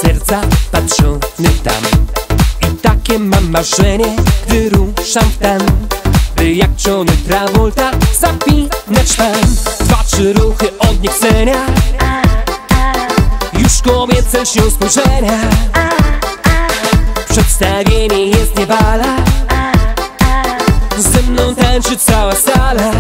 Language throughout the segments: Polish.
serca patrzony tam. I takie mam marzenie, gdy ruszam w tam, by jak Johnny Travolta zapinać szpan. 2-3 ruchy od niechcenia, już kobiece lśnią spojrzenia. Przedstawienie jest nie bala, ze mną tańczy cała sala.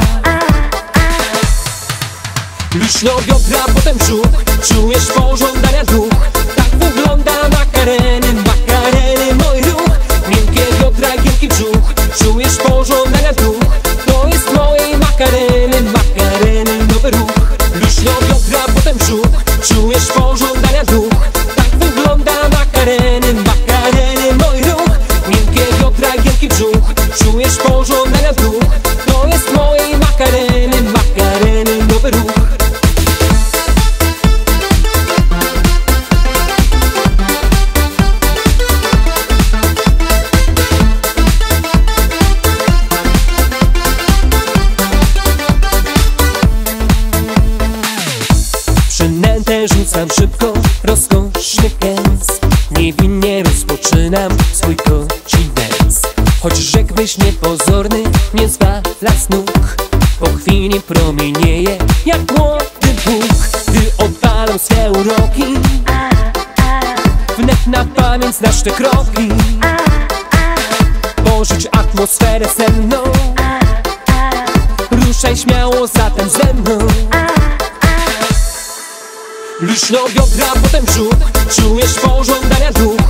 Luźno biodra, potem brzuch, czujesz pożądania duch. Tak wygląda makareny, makareny mój ruch. Miękkie biodra, giętki brzuch, czujesz pożądania duch. To jest mojej makareny, makareny nowy ruch. Luźno biodra, potem brzuch, czujesz pożądania duch. Tak wygląda makareny, makareny mój ruch. Miękkie biodra, giętki brzuch, czujesz pożądania duch. To jest mojej makareny, makareny nowy ruch. Przynętę rzucam szybko, rozkoszny kęs. Niewinnie rozpoczynam swój koci dance. Choć rzekłbyś niepozorny, nie zwala z nóg. Po chwili promienieje jak młody Bóg. Gdy odpalam swe uroki, wnet na pamięć znasz te kroki. Pożycz atmosferę senną, ruszaj śmiało zatem ze mną. Luźno biodra, potem brzuch, czujesz pożądania duch.